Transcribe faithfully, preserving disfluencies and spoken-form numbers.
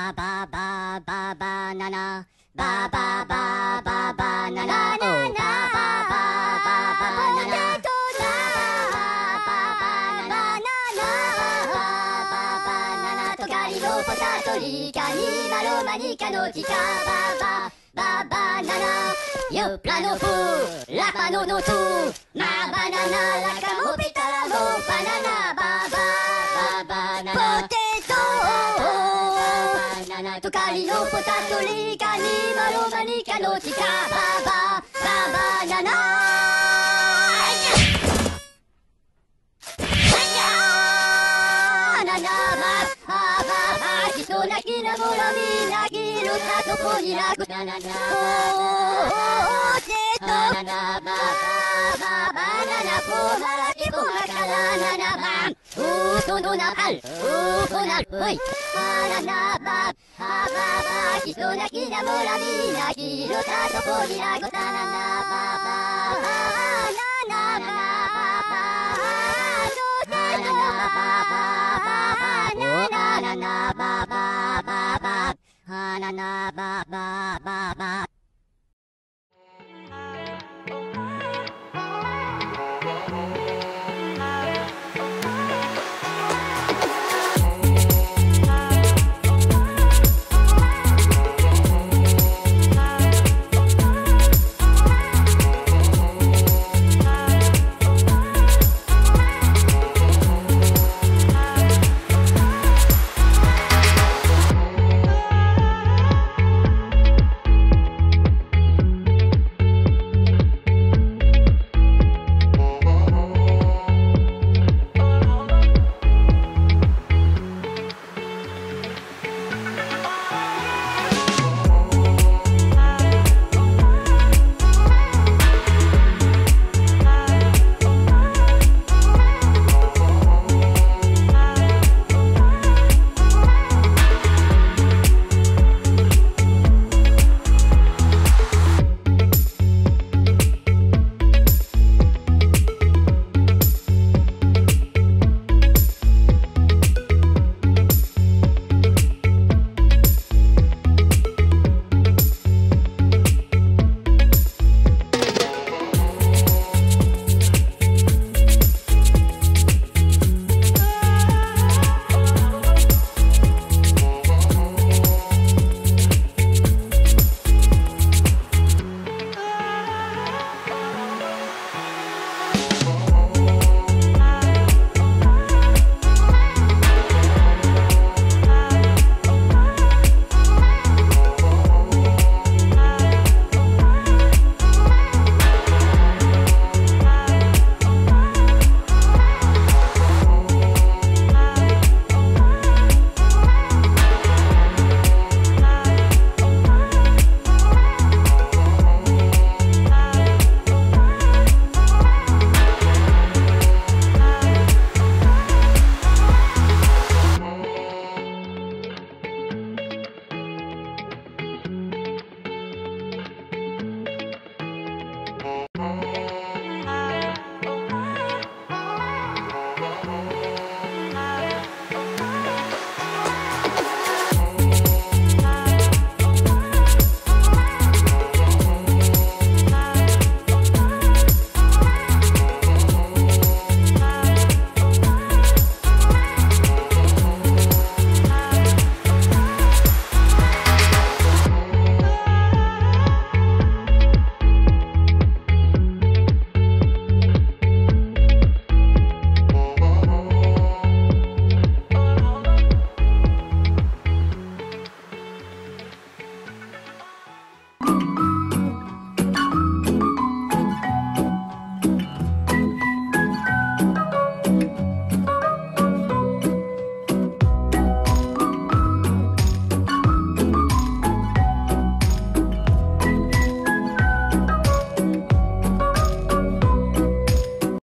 バババババナナバババババナナバババババナナポテトだバババナナトカリのポタトリカニマロマニカのキカババババナナヨプラノフラパノノトマバナナラカモピタラモバナナババババナナポテトバナナトカリのポタトリカニマロマニカのキカババババナナ泣きながらみなきるたとこになくなななポテトバナナバババナナポマラキポマカラナナバンウートノナパルウートナルほいバナナババババ人泣きながらみなきるたとこになくなななバババナナババポテトバババナナババババババナナバババ